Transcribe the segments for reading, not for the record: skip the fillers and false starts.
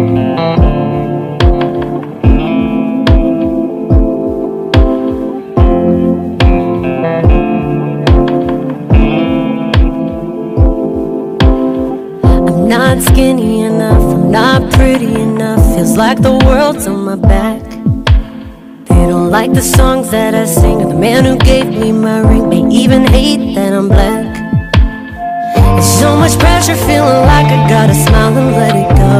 Not skinny enough, I'm not pretty enough. Feels like the world's on my back. They don't like the songs that I sing, or the man who gave me my ring may even hate that I'm black. There's so much pressure, feeling like I gotta smile and let it go,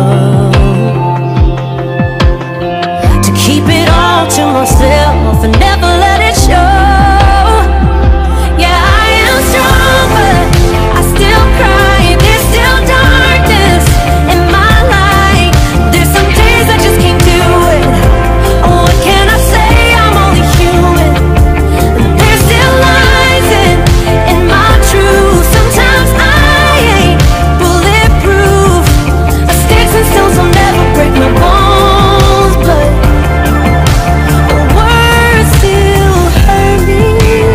to keep it all to myself and never let it show. Yeah, I am strong, but I still cry. There's still darkness in my life. There's some days I just can't do it. Oh, what can I say? I'm only human. There's still lies in my truth. Sometimes I ain't bulletproof. Sticks and stones will never break my bones, but words still hurt me.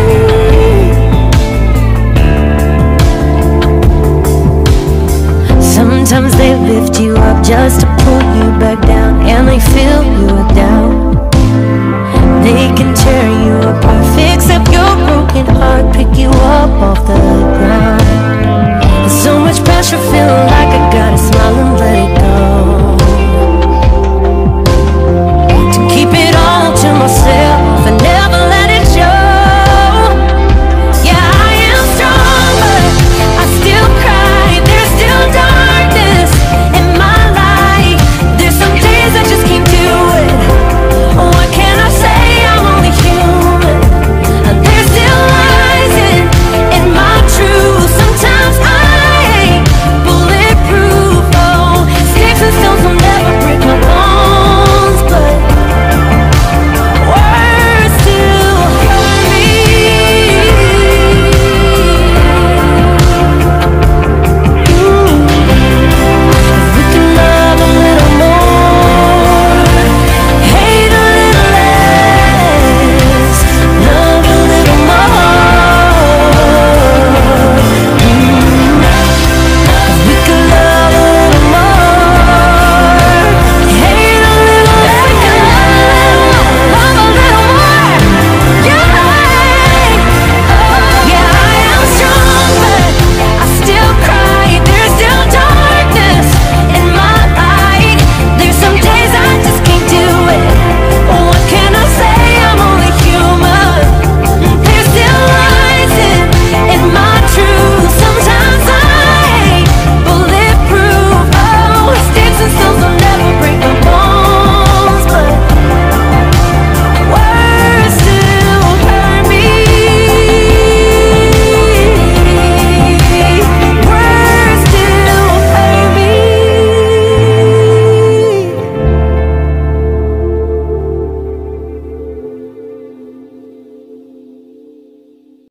Sometimes they lift you up just to pull you back down, and they fill you with doubt. They can tear you apart, fix up your broken heart, pick you up off the ground. There's so much pressure, feeling like I gotta smile